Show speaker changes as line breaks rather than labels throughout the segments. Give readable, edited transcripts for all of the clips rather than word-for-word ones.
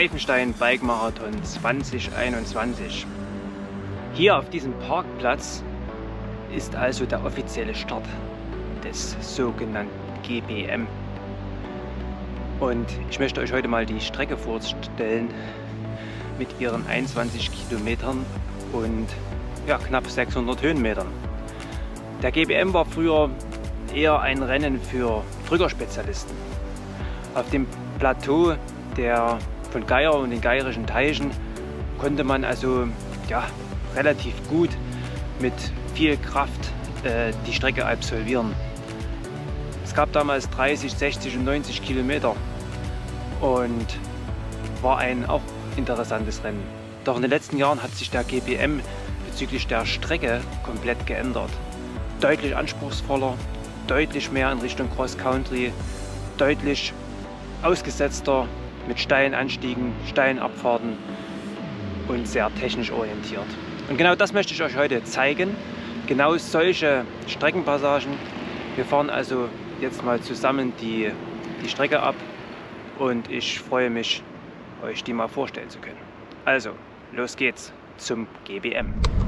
Greifenstein Bike Marathon 2021. Hier auf diesem Parkplatz ist also der offizielle Start des sogenannten GBM. Und ich möchte euch heute mal die Strecke vorstellen mit ihren 21 Kilometern und ja, knapp 600 Höhenmetern. Der GBM war früher eher ein Rennen für Drückerspezialisten. Auf dem Plateau von Geier und den Geierischen Teichen konnte man also ja, relativ gut mit viel Kraft die Strecke absolvieren. Es gab damals 30, 60 und 90 Kilometer und war ein auch interessantes Rennen. Doch in den letzten Jahren hat sich der GBM bezüglich der Strecke komplett geändert. Deutlich anspruchsvoller, deutlich mehr in Richtung Cross Country, deutlich ausgesetzter mit steilen Anstiegen, steilen Abfahrten und sehr technisch orientiert. Und genau das möchte ich euch heute zeigen. Genau solche Streckenpassagen. Wir fahren also jetzt mal zusammen die Strecke ab und ich freue mich, euch die mal vorstellen zu können. Also, los geht's zum GBM.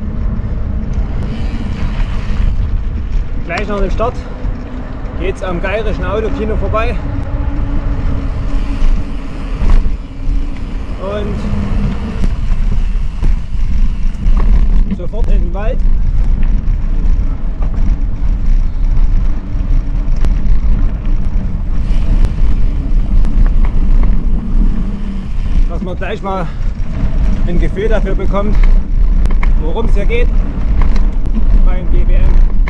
Gleich nach dem Start geht's am Geierischen Autokino vorbei. Und sofort in den Wald. Dass man gleich mal ein Gefühl dafür bekommt, worum es hier geht beim GBM.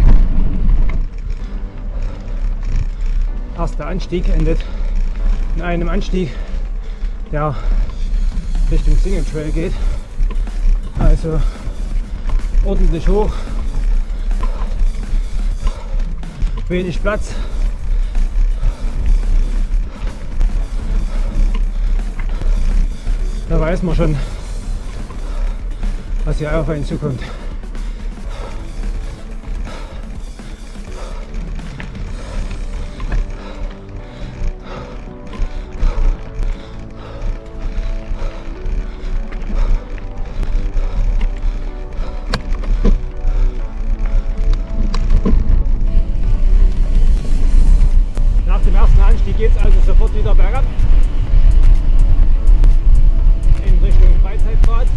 Erster Anstieg endet in einem Anstieg, der Richtung Single Trail geht, also ordentlich hoch, wenig Platz. Da weiß man schon, was hier auf einen zukommt. Nach dem ersten Anstieg geht es also sofort wieder bergab in Richtung Freizeitbad.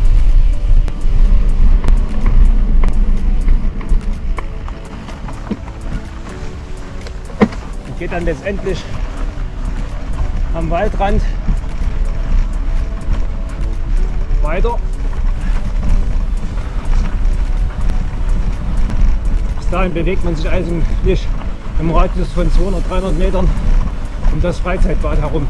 Und geht dann letztendlich am Waldrand weiter. Bis dahin bewegt man sich eigentlich im Radius von 200, 300 Metern um das Freizeitbad herum.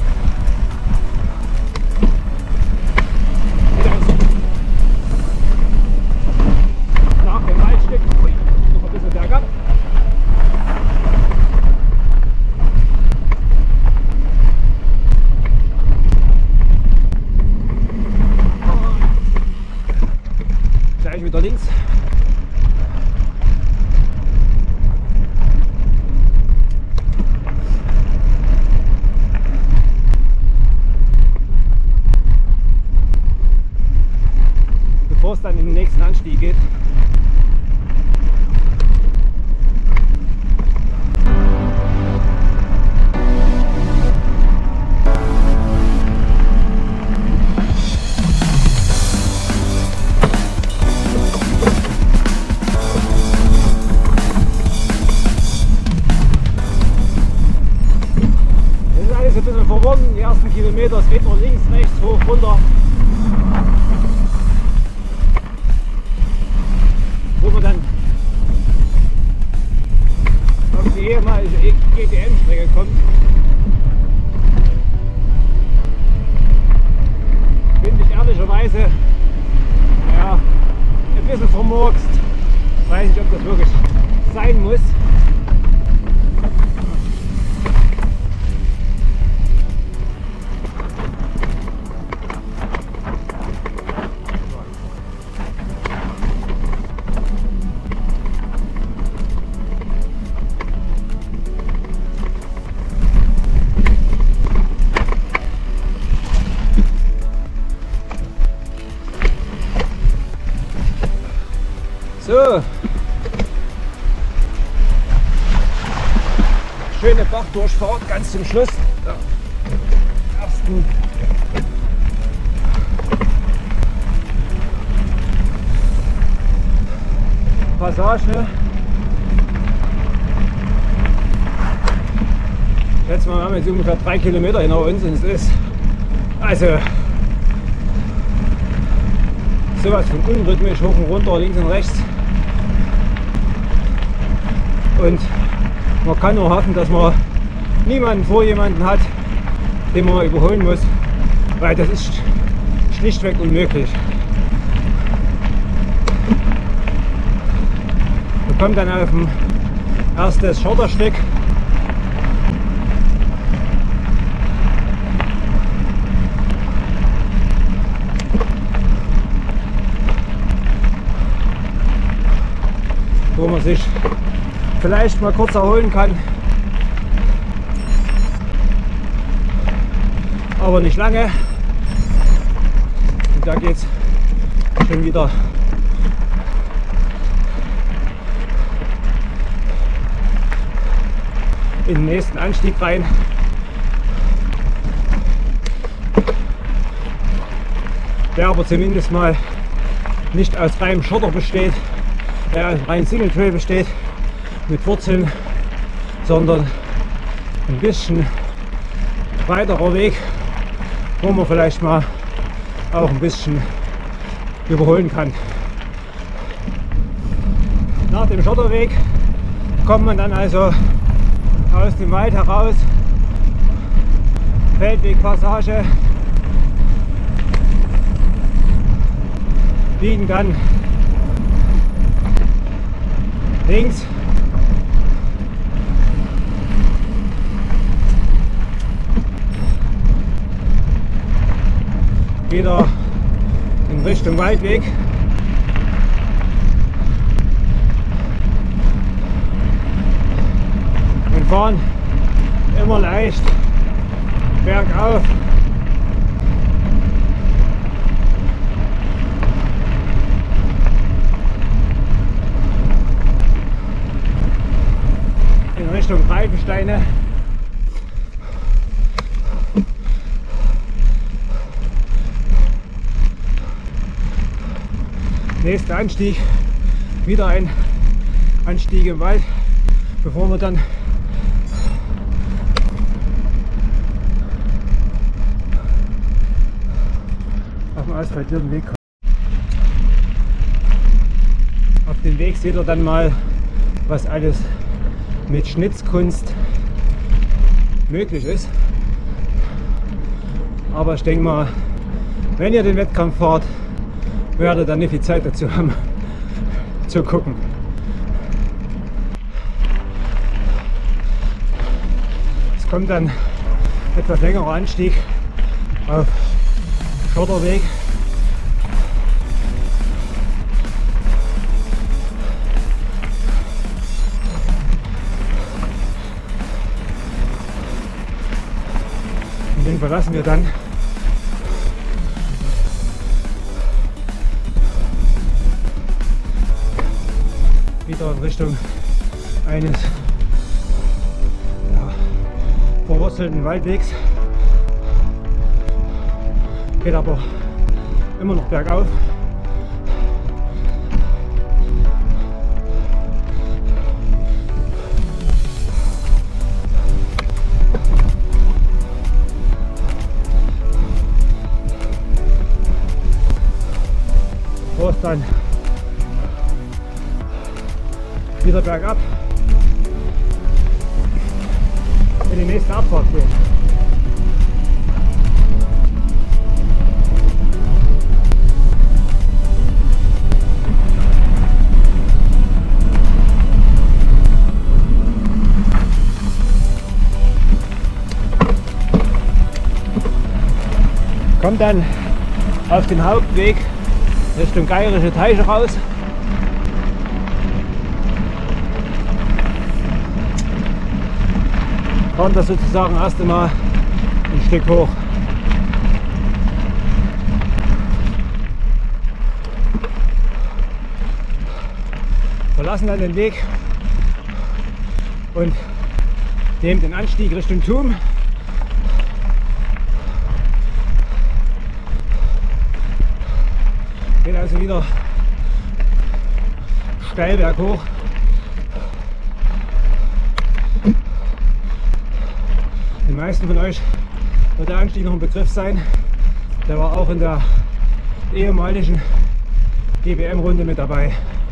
Nach dem Waldstück noch ein bisschen bergab. Gleich wieder links. Bevor es dann in den nächsten Anstieg geht. Das ist alles ein bisschen verworren, die ersten Kilometer, es geht nur links, rechts, hoch, runter. Wo man dann auf die ehemalige GBM-Strecke kommt, finde ich ehrlicherweise ja, ein bisschen vermurkst. Ich weiß nicht, ob das wirklich sein muss.
So, schöne Bachdurchfahrt ganz zum Schluss der ersten Passage. Jetzt mal, wir haben jetzt ungefähr 3 Kilometer hinter uns und es ist also sowas von unrhythmisch, hoch und runter, links und rechts. Und man kann nur hoffen, dass man niemanden vor jemanden hat, den man überholen muss, weil das ist schlichtweg unmöglich. Wir kommen dann auf ein erstes Schotterstück. Wo man sich vielleicht mal kurz erholen kann, aber nicht lange. Und da geht es schon wieder in den nächsten Anstieg rein. Der aber zumindest mal nicht aus reinem Schotter besteht, der aus rein Single Trail besteht mit Wurzeln, sondern ein bisschen weiterer Weg, wo man vielleicht mal auch ein bisschen überholen kann. Nach dem Schotterweg kommt man dann also aus dem Wald heraus, Feldwegpassage, biegen dann links wieder in Richtung Waldweg. Und fahren immer leicht bergauf. In Richtung Greifensteine. Nächster Anstieg, wieder ein Anstieg im Wald, bevor wir dann auf dem asphaltierten Weg kommen. Auf dem Weg seht ihr dann mal, was alles mit Schnitzkunst möglich ist. Aber ich denke mal, wenn ihr den Wettkampf fahrt, werde dann nicht viel Zeit dazu haben, zu gucken. Es kommt dann etwas längerer Anstieg auf Schotterweg. Und den verlassen wir dann wieder in Richtung eines verwurzelten Waldwegs. Geht aber immer noch bergauf. Wo es dann wieder bergab in die nächste Abfahrt geht. Kommt dann auf den Hauptweg Richtung Geirische Teiche raus. Fahren das sozusagen erst einmal ein Stück hoch. verlassen dann den Weg und nehmen den Anstieg Richtung Thum. Geht also wieder steil berghoch. Den meisten von euch wird der Anstieg noch ein Begriff sein. Der war auch in der ehemaligen GBM-Runde mit dabei.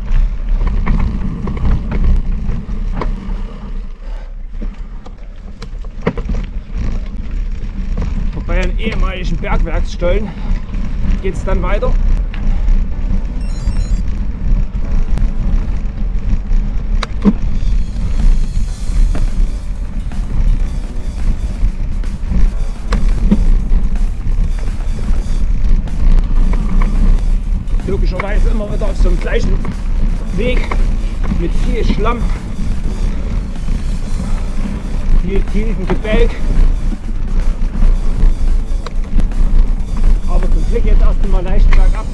Vorbei an ehemaligen Bergwerksstollen geht es dann weiter. Logischerweise immer wieder auf so einem gleichen Weg mit viel Schlamm, viel tiefen Gebälk. Aber zum Glück jetzt erst einmal leicht bergab.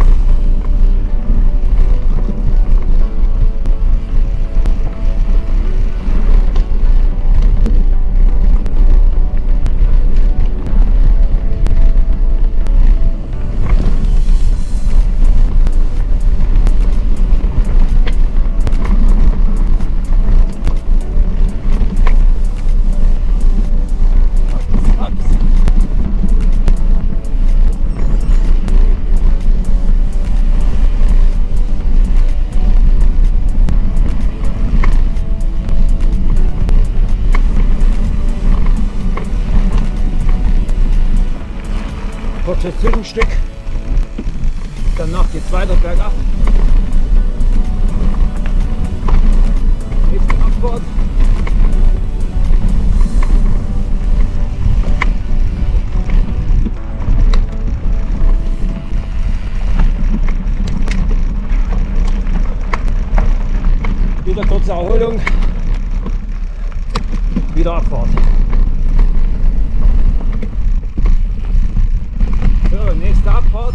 Kurzes Zwischenstück, danach geht es weiter bergab. Nächste Abfahrt. Wieder kurze Erholung, wieder Abfahrt. So, nächste Abfahrt.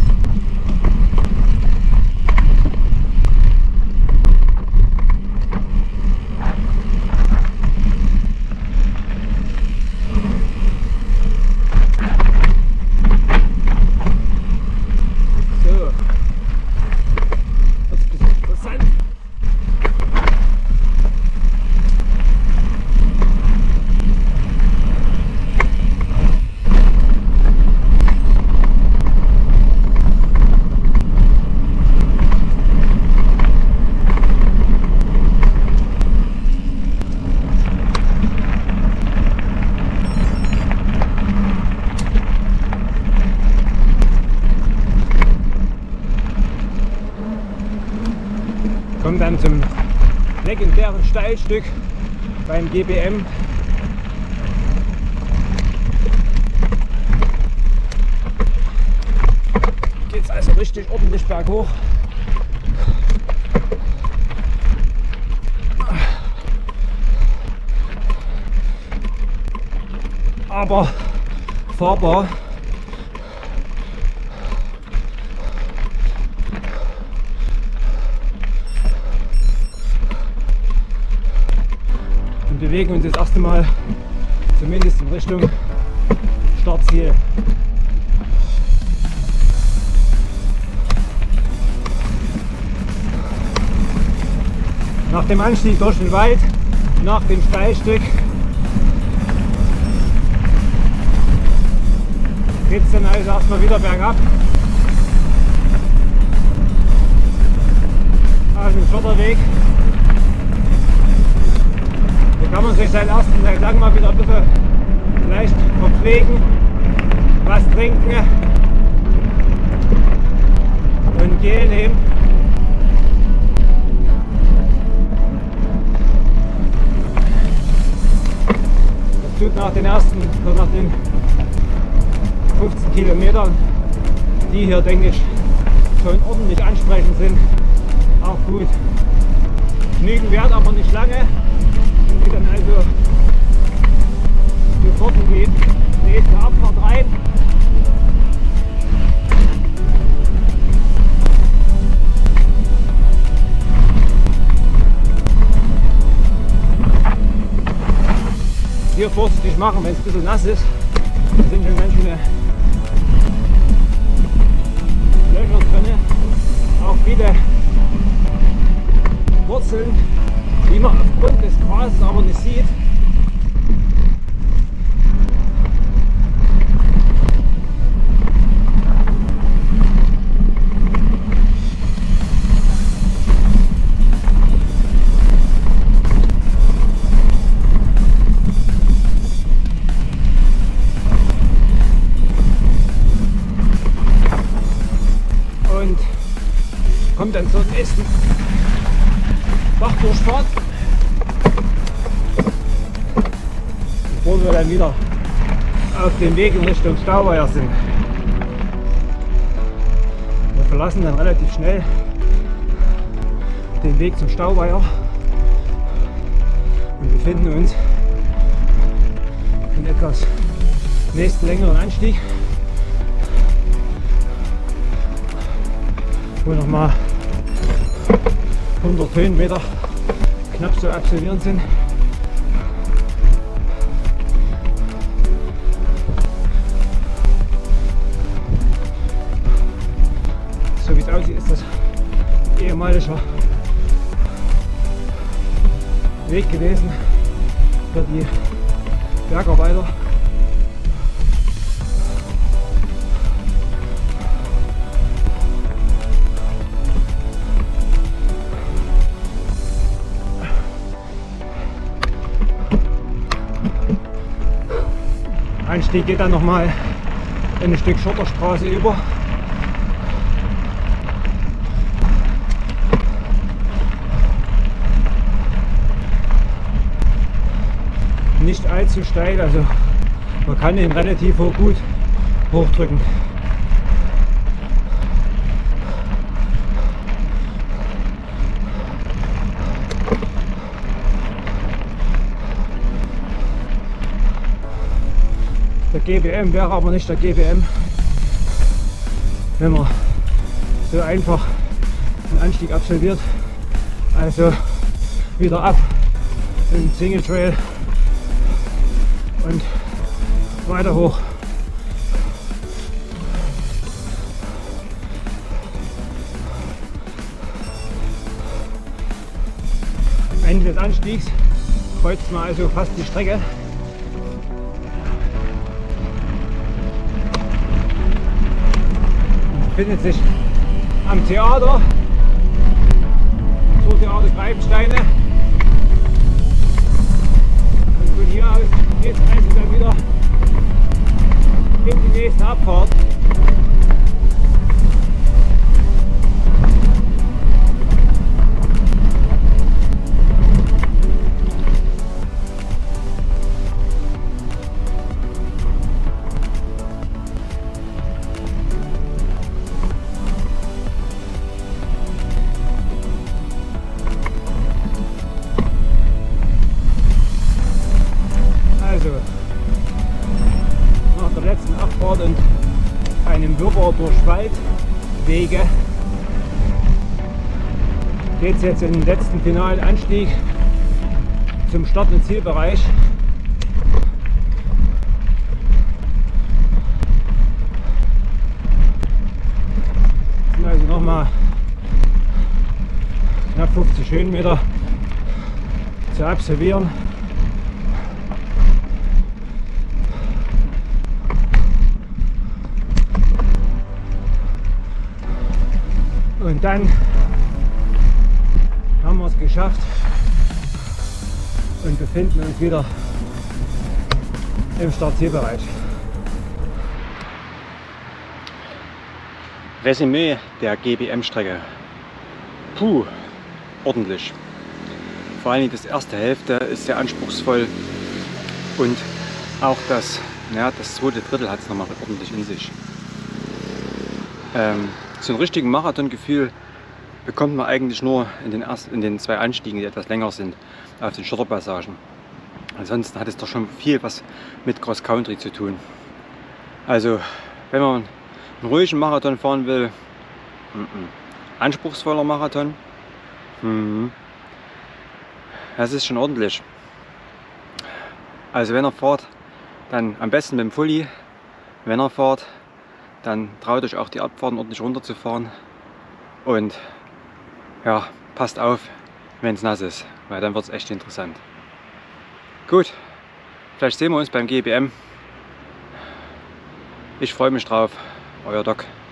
So, das ist ein bisschen interessant. Kommt dann zum legendären Steilstück beim GBM. Geht es also richtig ordentlich berghoch. Aber fahrbar. Wir bewegen uns das erste Mal zumindest in Richtung Startziel. Nach dem Anstieg durch den Wald, nach dem Steilstück, geht es dann also erstmal wieder bergab. Auf dem Schotterweg. Hier kann man sich seit langem mal wieder ein bisschen leicht verpflegen, was trinken und Gel nehmen. Das tut nach den 15 Kilometern, die hier, denke ich, schon ordentlich ansprechend sind, auch gut. Genügen Wert aber nicht lange. Die dann also sofort in die nächste Abfahrt rein. hier vorsichtig machen, wenn es ein bisschen nass ist. Da sind schon ganz schöne Löcher drin. Auch viele Wurzeln, die man aufgrund des Grases aber nicht sieht. Und kommt dann zur nächsten Bachdurchfahrt, bevor wir dann wieder auf dem Weg in Richtung Stauweiher sind. Wir verlassen dann relativ schnell den Weg zum Stauweiher und befinden uns in etwas nächsten längeren Anstieg, wo nochmal 100 Höhenmeter knapp zu absolvieren sind. So wie es aussieht, ist das ehemaliger Weg gewesen für die Bergarbeiter. Anstieg geht dann nochmal in ein Stück Schotterstraße über. Nicht allzu steil, also man kann ihn relativ gut hochdrücken. Der GBM wäre aber nicht der GBM, wenn man so einfach einen Anstieg absolviert. Also wieder ab im Single Trail und weiter hoch. Am Ende des Anstiegs kreuzt man also fast die Strecke. Befindet sich am Theater, zur Theater Greifensteine. Und von hier aus geht es also dann wieder in die nächste Abfahrt. Nach der letzten Abfahrt und einem Wirrwarr durch Waldwege geht es jetzt in den letzten finalen Anstieg zum Start- und Zielbereich. Das sind also nochmal knapp 50 Höhenmeter zu absolvieren. Und dann haben wir es geschafft und befinden uns wieder im Startzielbereich.
Resümee der GBM-Strecke. Puh, ordentlich. Vor allem das erste Hälfte ist sehr anspruchsvoll und auch das zweite Drittel hat es nochmal ordentlich in sich. So ein richtigen Marathongefühl bekommt man eigentlich nur in den zwei Anstiegen, die etwas länger sind, auf den Schotterpassagen. Ansonsten hat es doch schon viel was mit Cross Country zu tun. Also wenn man einen ruhigen Marathon fahren will, anspruchsvoller Marathon, das ist schon ordentlich. Also wenn ihr fahrt, dann am besten mit dem Fully. Wenn ihr fahrt, dann traut euch auch die Abfahrten ordentlich runterzufahren. Und ja, passt auf, wenn es nass ist, weil dann wird es echt interessant. Gut, vielleicht sehen wir uns beim GBM. Ich freue mich drauf, euer Doc.